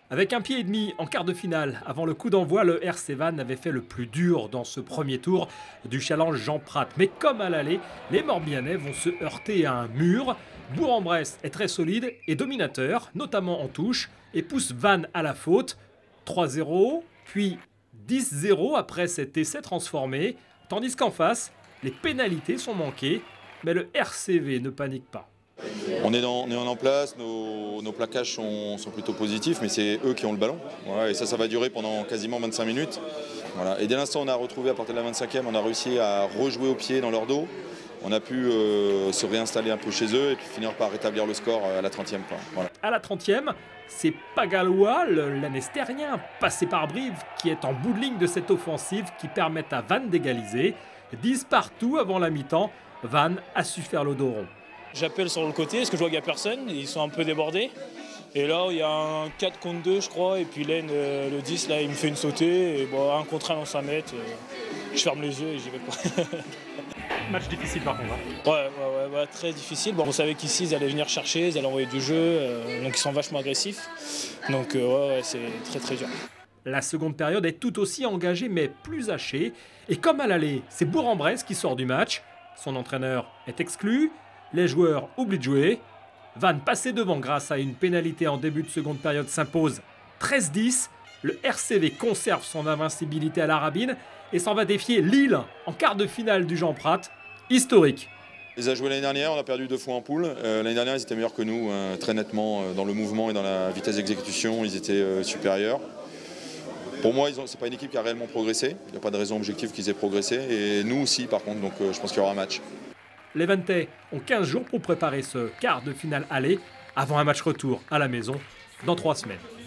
Avec un pied et demi en quart de finale, avant le coup d'envoi, le RC Vannes avait fait le plus dur dans ce premier tour du challenge Jean Prat. Mais comme à l'aller, les Morbihanais vont se heurter à un mur. Bourg-en-Bresse est très solide et dominateur, notamment en touche, et pousse Vannes à la faute. 3-0, puis 10-0 après cet essai transformé, tandis qu'en face, les pénalités sont manquées, mais le RCV ne panique pas. On est en place, nos plaquages sont plutôt positifs, mais c'est eux qui ont le ballon. Voilà, et ça va durer pendant quasiment 25 minutes. Voilà. Et dès l'instant où on a retrouvé à partir de la 25e, on a réussi à rejouer au pied dans leur dos. On a pu se réinstaller un peu chez eux et puis finir par rétablir le score à la 30e. Voilà. À la 30e, c'est Pagalois, le Lanestérien, passé par Brive, qui est en bout de ligne de cette offensive qui permet à Vannes d'égaliser. 10 partout avant la mi-temps, Vannes a su faire le dos rond. J'appelle sur le côté, parce que je vois qu'il n'y a personne, ils sont un peu débordés. Et là, il y a un 4 contre 2, je crois, et puis Len, le 10, là, il me fait une sautée, et bon, un contre 1 dans 5 mètres, je ferme les yeux et j'y vais pas. Match difficile par contre. Hein. Ouais, très difficile. Bon, on savait qu'ici, ils allaient venir chercher, ils allaient envoyer du jeu, donc ils sont vachement agressifs. Donc c'est très très dur. La seconde période est tout aussi engagée, mais plus hachée. Et comme à l'aller, c'est Bourg-en-Bresse qui sort du match. Son entraîneur est exclu. Les joueurs oublient de jouer. Vannes, passé devant grâce à une pénalité en début de seconde période, s'impose 13-10. Le RCV conserve son invincibilité à la Rabine et s'en va défier Lille en quart de finale du Jean Prat. Historique. On les a joués l'année dernière, on a perdu 2 fois en poule. L'année dernière, ils étaient meilleurs que nous, très nettement, dans le mouvement et dans la vitesse d'exécution, ils étaient supérieurs. Pour moi, ce n'est pas une équipe qui a réellement progressé. Il n'y a pas de raison objective qu'ils aient progressé. Et nous aussi, par contre, donc je pense qu'il y aura un match. Les Vantais ont 15 jours pour préparer ce quart de finale aller avant un match retour à la maison dans 3 semaines.